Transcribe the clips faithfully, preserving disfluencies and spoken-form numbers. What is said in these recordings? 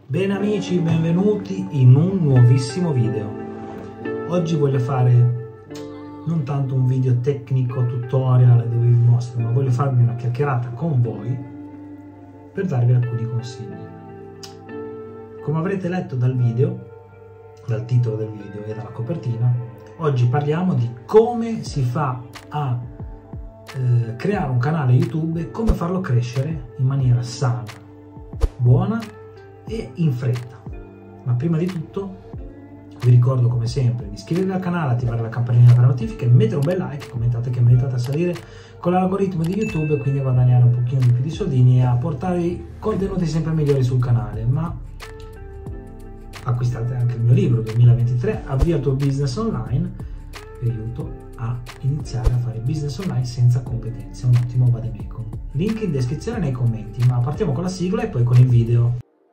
Bene amici, benvenuti in un nuovissimo video. Oggi voglio fare non tanto un video tecnico tutorial dove vi mostro, ma voglio farmi una chiacchierata con voi per darvi alcuni consigli. Come avrete letto dal video, dal titolo del video e dalla copertina, oggi parliamo di come si fa a eh, creare un canale YouTube e come farlo crescere in maniera sana, buona e in fretta. Ma prima di tutto vi ricordo come sempre di iscrivervi al canale, attivare la campanellina per notifiche, mettere un bel like, commentate che meritate a salire con l'algoritmo di YouTube e quindi a guadagnare un pochino di più di soldini e a portare contenuti sempre migliori sul canale. Ma acquistate anche il mio libro duemilaventitré, Avvia il tuo business online, vi aiuto a iniziare a fare business online senza competenze, un ottimo vademecum. Link in descrizione nei commenti, ma partiamo con la sigla e poi con il video.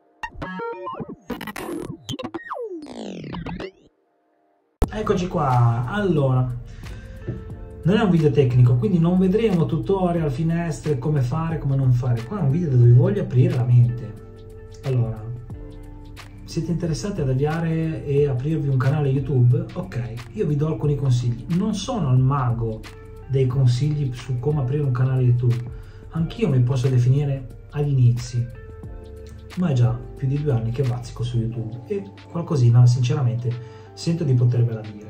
Eccoci qua. Allora, non è un video tecnico, quindi non vedremo tutorial, finestre, come fare, come non fare. Qua è un video dove vi voglio aprire la mente. Allora, siete interessati ad avviare e aprirvi un canale YouTube? Ok, io vi do alcuni consigli. Non sono il mago dei consigli su come aprire un canale YouTube. Anch'io mi posso definire agli inizi, ma è già più di due anni che bazzico su YouTube e qualcosina sinceramente sento di potervela dire.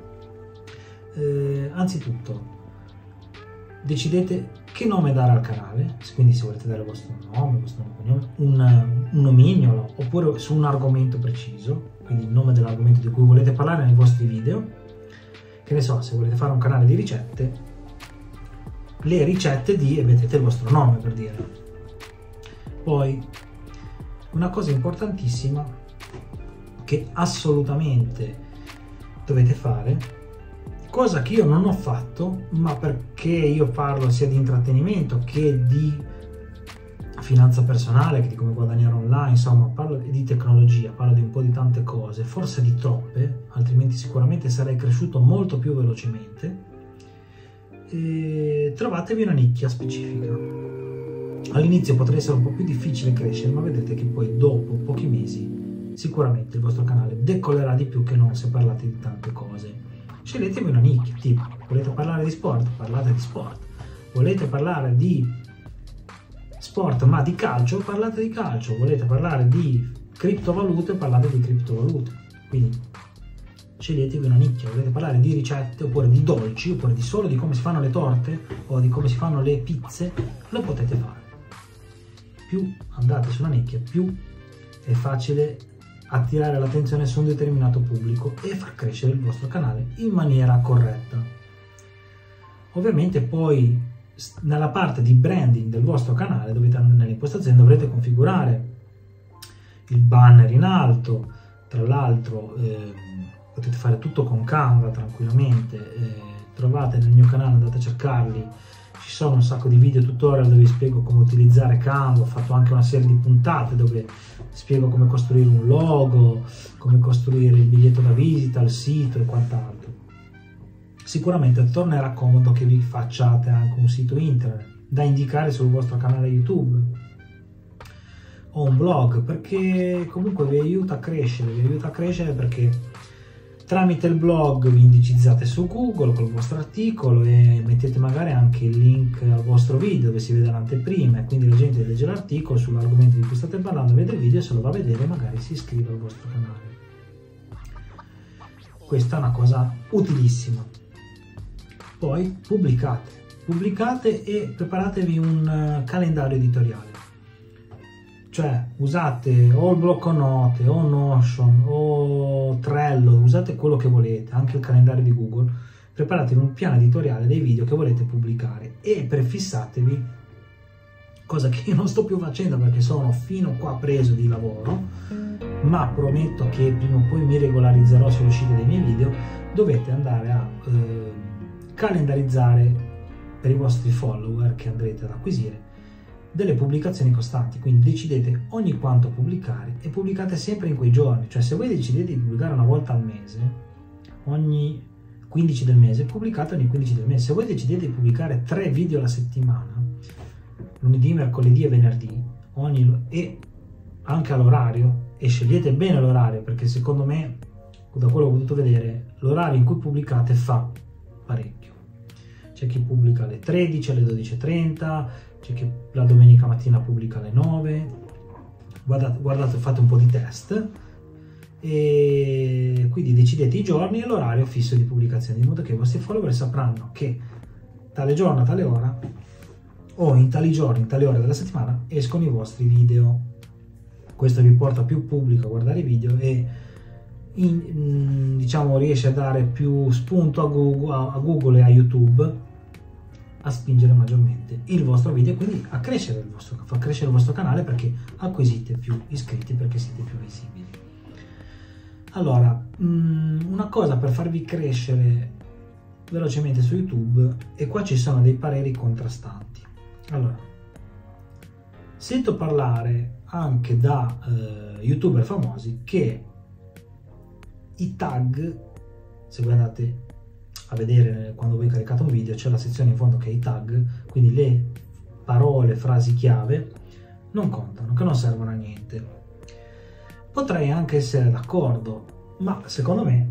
Eh, anzitutto, decidete che nome dare al canale, quindi se volete dare il vostro nome, il vostro nome, un, un nomignolo, oppure su un argomento preciso, quindi il nome dell'argomento di cui volete parlare nei vostri video. Che ne so, se volete fare un canale di ricette, le ricette di, e mettete il vostro nome per dire. Poi, una cosa importantissima che assolutamente dovete fare, cosa che io non ho fatto, ma perché io parlo sia di intrattenimento che di finanza personale, che di come guadagnare online, insomma parlo di tecnologia, parlo di un po' di tante cose, forse di troppe, altrimenti sicuramente sarei cresciuto molto più velocemente. E trovatevi una nicchia specifica. All'inizio potrà essere un po' più difficile crescere, ma vedrete che poi dopo pochi mesi sicuramente il vostro canale decollerà di più che non se parlate di tante cose. Sceglietevi una nicchia, tipo volete parlare di sport, parlate di sport, volete parlare di sport ma di calcio, parlate di calcio, volete parlare di criptovalute, parlate di criptovalute. Quindi sceglietevi una nicchia, volete parlare di ricette oppure di dolci oppure di solo di come si fanno le torte o di come si fanno le pizze, lo potete fare. Più andate su una nicchia, più è facile attirare l'attenzione su un determinato pubblico e far crescere il vostro canale in maniera corretta. Ovviamente poi nella parte di branding del vostro canale, dovete, nelle impostazioni dovrete configurare il banner in alto. Tra l'altro eh, potete fare tutto con Canva tranquillamente, eh, trovate nel mio canale, andate a cercarli, ci sono un sacco di video tutorial dove vi spiego come utilizzare Canva. Ho fatto anche una serie di puntate dove spiego come costruire un logo, come costruire il biglietto da visita, il sito e quant'altro. Sicuramente tornerà comodo che vi facciate anche un sito internet da indicare sul vostro canale YouTube o un blog, perché comunque vi aiuta a crescere, vi aiuta a crescere perché tramite il blog vi indicizzate su Google col vostro articolo e mettete magari anche il link al vostro video dove si vede l'anteprima e quindi la gente legge l'articolo sull'argomento di cui state parlando, vede il video e se lo va a vedere magari si iscrive al vostro canale. Questa è una cosa utilissima. Poi pubblicate, pubblicate e preparatevi un calendario editoriale. Cioè usate o il blocco note o Notion o Trello, usate quello che volete, anche il calendario di Google, preparatevi un piano editoriale dei video che volete pubblicare e prefissatevi, cosa che io non sto più facendo perché sono fino qua preso di lavoro, ma prometto che prima o poi mi regolarizzerò sull'uscita dei miei video. Dovete andare a eh, calendarizzare per i vostri follower che andrete ad acquisire delle pubblicazioni costanti, quindi decidete ogni quanto pubblicare e pubblicate sempre in quei giorni. Cioè se voi decidete di pubblicare una volta al mese, ogni quindici del mese, pubblicate ogni quindici del mese. Se voi decidete di pubblicare tre video alla settimana, lunedì, mercoledì e venerdì, ogni, e anche all'orario, e scegliete bene l'orario, perché secondo me, da quello che ho potuto vedere, l'orario in cui pubblicate fa parecchio. C'è chi pubblica alle tredici, alle dodici e trenta, c'è chi la domenica mattina pubblica alle nove. Guardate, guardate, fate un po' di test e quindi decidete i giorni e l'orario fisso di pubblicazione, in modo che i vostri follower sapranno che tale giorno a tale ora o in tali giorni, in tale ore della settimana escono i vostri video. Questo vi porta più pubblico a guardare i video e in, diciamo riesce a dare più spunto a Google, a Google e a YouTube a spingere maggiormente il vostro video e quindi a crescere il vostro, fa crescere il vostro canale, perché acquisite più iscritti, perché siete più visibili. Allora, una cosa per farvi crescere velocemente su YouTube, e qua ci sono dei pareri contrastanti. Allora, sento parlare anche da eh, youtuber famosi che i tag, se voi andate a vedere quando voi caricate un video, c'è la sezione in fondo che è i tag, quindi le parole, frasi chiave non contano, che non servono a niente. Potrei anche essere d'accordo, ma secondo me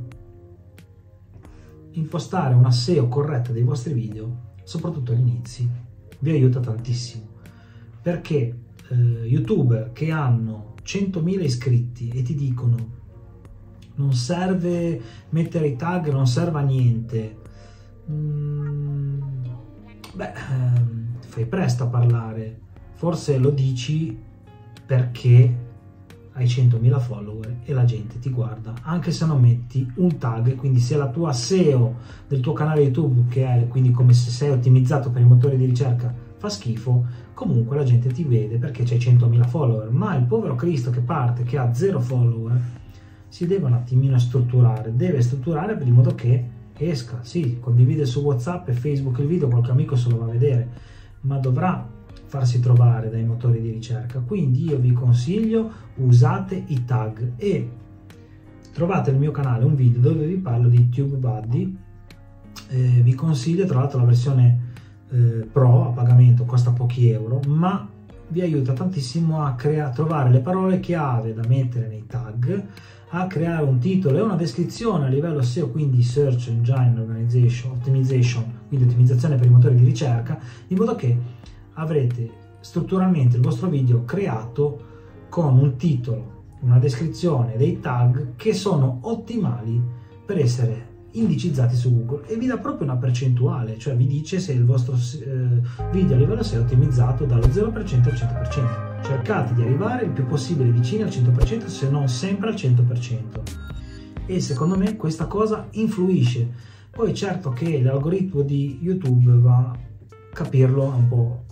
impostare una S E O corretta dei vostri video, soprattutto all'inizio, vi aiuta tantissimo, perché eh, youtuber che hanno centomila iscritti e ti dicono non serve mettere i tag, non serve a niente, mm, beh, ehm, fai presto a parlare. Forse lo dici perché hai centomila follower e la gente ti guarda, anche se non metti un tag. Quindi se la tua S E O del tuo canale YouTube, che è quindi come se sei ottimizzato per i motori di ricerca, fa schifo, comunque la gente ti vede perché c'hai centomila follower. Ma il povero Cristo che parte, che ha zero follower, si deve un attimino strutturare, deve strutturare per il modo che esca, sì, condivide su WhatsApp e Facebook il video, qualche amico se lo va a vedere, ma dovrà farsi trovare dai motori di ricerca. Quindi io vi consiglio, usate i tag, e trovate nel mio canale un video dove vi parlo di TubeBuddy. Eh, vi consiglio tra l'altro la versione eh, Pro a pagamento, costa pochi euro, ma vi aiuta tantissimo a crea- trovare le parole chiave da mettere nei tag, a creare un titolo e una descrizione a livello S E O, quindi Search Engine Organization, Optimization, quindi ottimizzazione per i motori di ricerca, in modo che avrete strutturalmente il vostro video creato con un titolo, una descrizione, dei tag che sono ottimali per essere indicizzati su Google, e vi dà proprio una percentuale, cioè vi dice se il vostro eh, video a livello S E O è ottimizzato dallo zero per cento al cento per cento. Cercate di arrivare il più possibile vicini al cento per cento, se non sempre al cento per cento, e secondo me questa cosa influisce. Poi certo che l'algoritmo di YouTube va a capirlo un po',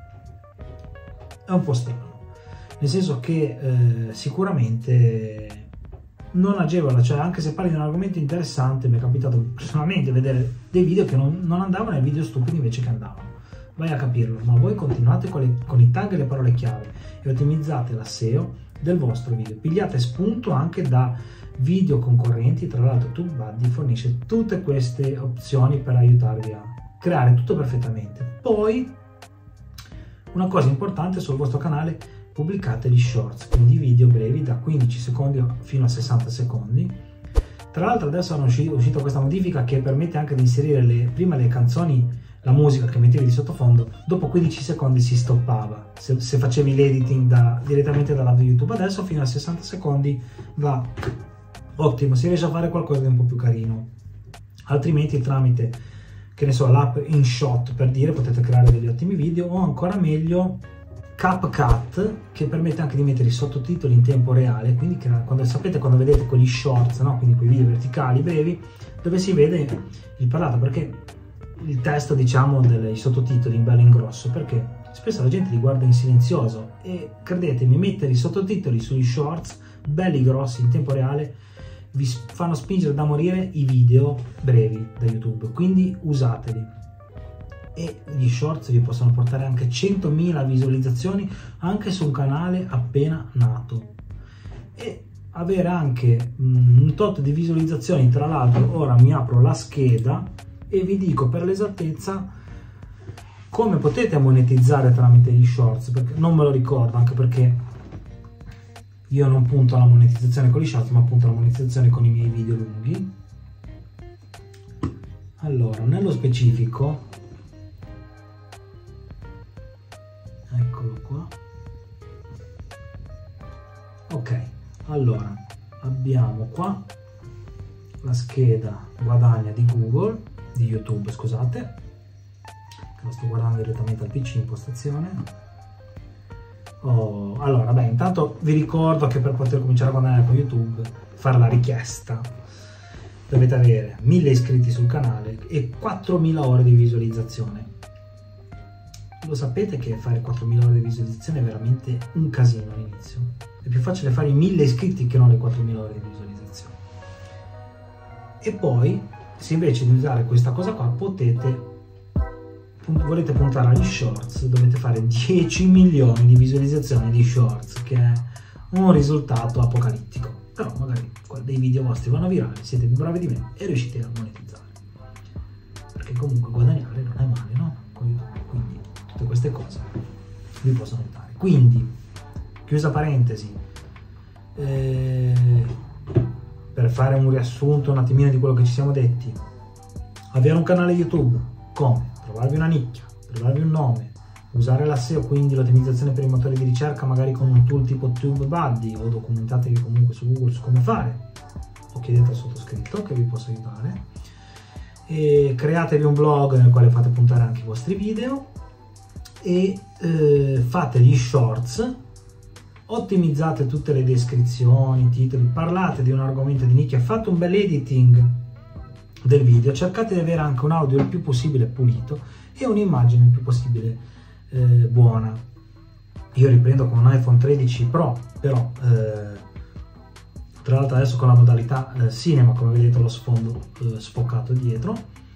è un po' strano, nel senso che eh, sicuramente non agevola, cioè anche se parli di un argomento interessante, mi è capitato personalmente vedere dei video che non, non andavano e video stupidi invece che andavano. Vai a capirlo, ma voi continuate con, le, con i tag e le parole chiave e ottimizzate la S E O del vostro video. Pigliate spunto anche da video concorrenti, tra l'altro TubeBuddy fornisce tutte queste opzioni per aiutarvi a creare tutto perfettamente. Poi una cosa importante sul vostro canale: pubblicate gli shorts, quindi video brevi da quindici secondi fino a sessanta secondi. Tra l'altro adesso è uscita questa modifica che permette anche di inserire le, prima le canzoni, la musica che mettevi di sottofondo, dopo quindici secondi si stoppava se, se facevi l'editing da, direttamente dal lato YouTube. Adesso fino a sessanta secondi va ottimo, si riesce a fare qualcosa di un po' più carino. Altrimenti tramite, che ne so, l'app InShot, per dire, potete creare degli ottimi video, o ancora meglio CapCut, che permette anche di mettere i sottotitoli in tempo reale, quindi quando, sapete quando vedete quegli shorts, no? Quindi quei video verticali brevi dove si vede il parlato, perché il testo, diciamo, dei sottotitoli in bello in grosso, perché spesso la gente li guarda in silenzioso, e credetemi, mettere i sottotitoli sugli shorts belli grossi in tempo reale vi fanno spingere da morire i video brevi da YouTube, quindi usateli. E gli shorts vi possono portare anche centomila visualizzazioni anche su un canale appena nato, e avere anche mm, un tot di visualizzazioni. Tra l'altro ora mi apro la scheda e vi dico per l'esattezza come potete monetizzare tramite gli shorts, perché non me lo ricordo, anche perché io non punto alla monetizzazione con gli shorts, ma punto alla monetizzazione con i miei video lunghi. Allora, nello specifico, eccolo qua. Ok, allora abbiamo qua la scheda guadagna di Google, di YouTube, scusate, che lo sto guardando direttamente al P C, impostazione. Oh, allora, beh, intanto vi ricordo che per poter cominciare a guadagnare con YouTube, fare la richiesta, dovete avere mille iscritti sul canale e quattromila ore di visualizzazione. Lo sapete che fare quattromila ore di visualizzazione è veramente un casino all'inizio. È più facile fare i mille iscritti che non le quattromila ore di visualizzazione. E poi, se invece di usare questa cosa qua, potete volete puntare agli shorts, dovete fare dieci milioni di visualizzazioni di shorts, che è un risultato apocalittico. Però magari dei video vostri vanno virali, siete più bravi di me e riuscite a monetizzare, perché comunque guadagnare non è male, no? Quindi tutte queste cose vi possono aiutare. Quindi, chiusa parentesi, eh, per fare un riassunto un attimino di quello che ci siamo detti: avere un canale YouTube, come? Trovarvi una nicchia, trovarvi un nome, usare la S E O, quindi l'ottimizzazione per i motori di ricerca, magari con un tool tipo TubeBuddy, o documentatevi comunque su Google su come fare, o chiedete al sottoscritto che vi possa aiutare, e createvi un blog nel quale fate puntare anche i vostri video, e eh, fate gli shorts, ottimizzate tutte le descrizioni, i titoli, parlate di un argomento di nicchia, fate un bel editing del video, cercate di avere anche un audio il più possibile pulito e un'immagine il più possibile eh, buona. Io riprendo con un iPhone tredici Pro, però eh, tra l'altro adesso con la modalità eh, cinema, come vedete lo sfondo eh, sfocato dietro.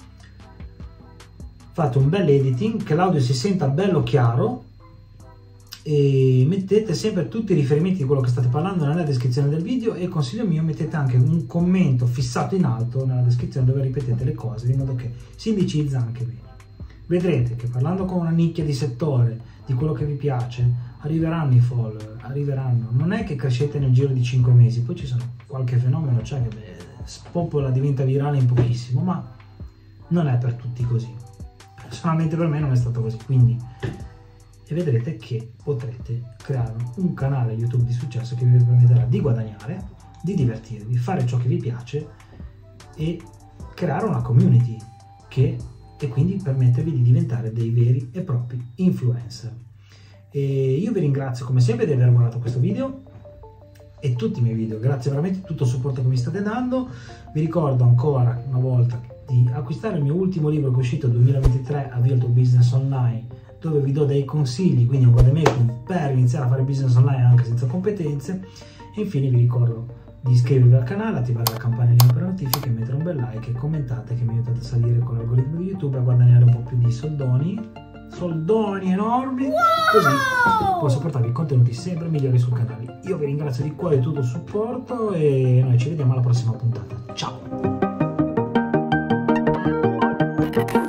Fate un bel editing, che l'audio si senta bello chiaro, e mettete sempre tutti i riferimenti di quello che state parlando nella descrizione del video, e consiglio mio, mettete anche un commento fissato in alto nella descrizione dove ripetete le cose, in modo che si indicizza anche bene. Vedrete che parlando con una nicchia di settore, di quello che vi piace, arriveranno i follower, arriveranno. Non è che crescete nel giro di cinque mesi, poi ci sono qualche fenomeno, cioè che beh, spopola, diventa virale in pochissimo, ma non è per tutti così. Personalmente per me non è stato così, quindi e vedrete che potrete creare un canale YouTube di successo che vi permetterà di guadagnare, di divertirvi, fare ciò che vi piace e creare una community che, e quindi permettervi di diventare dei veri e propri influencer. E io vi ringrazio come sempre di aver guardato questo video e tutti i miei video, grazie veramente per tutto il supporto che mi state dando. Vi ricordo ancora una volta di acquistare il mio ultimo libro che è uscito nel duemilaventitré, Avvia il tuo business online, dove vi do dei consigli, quindi un vademecum per iniziare a fare business online anche senza competenze. E infine vi ricordo di iscrivervi al canale, attivare la campanellina per notifiche, mettere un bel like e commentate, che mi aiutate a salire con l'algoritmo di YouTube, a guadagnare un po' più di soldoni, soldoni enormi, così posso portarvi contenuti sempre migliori sul canale. Io vi ringrazio di cuore di tutto il supporto e noi ci vediamo alla prossima puntata. Ciao!